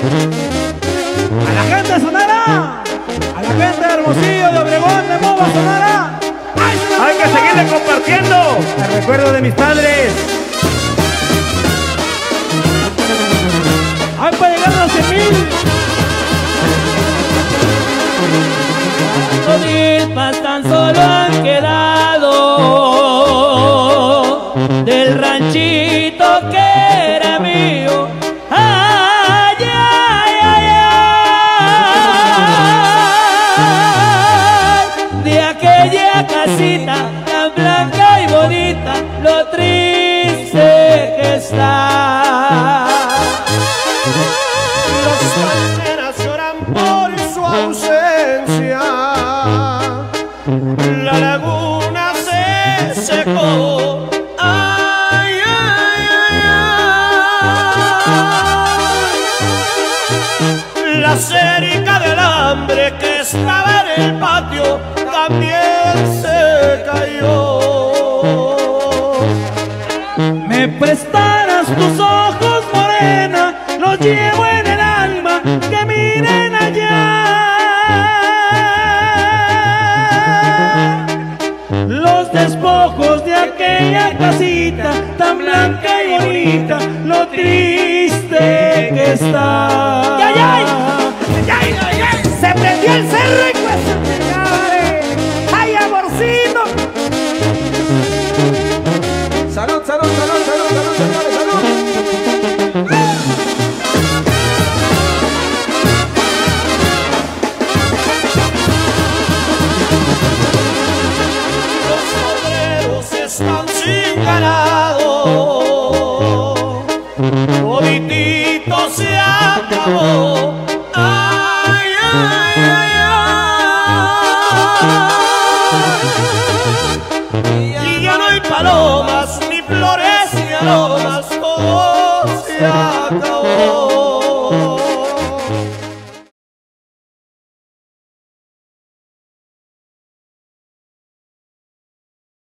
A la gente de Sonara, a la gente de Hermosillo, de Obregón, de Mova, Sonara. Hay que seguirle compartiendo el recuerdo de mis padres. Hay para llegar a los 100,000. Los milpas tan solo han quedado del ranchito que era mío. Ay, ay, ay, ay, de aquella casita tan blanca y bonita, lo triste que está. Las palmeras lloran por su ausencia, la laguna se secó. Ay, ay, ay, ay. La cerca del hambre que estaba en el patio también se cayó. Me prestarás tus ojos, morena, los llevo en el alma, que miren allá. Los despojos de aquella casita tan blanca y bonita, lo triste que está. ¡Ay, ay! ¡Ay, ay, ay! ¡Se prendió el cerro y pues! ¡Ay, amorcito! ¡Salud, salud, salud, salud, salud, señores, salud! Los obreros están sin ganado, toditito se acabó. Ay, ay, ay, ay. Y ya no hay palomas, ni flores, ni aromas, todo se acabó.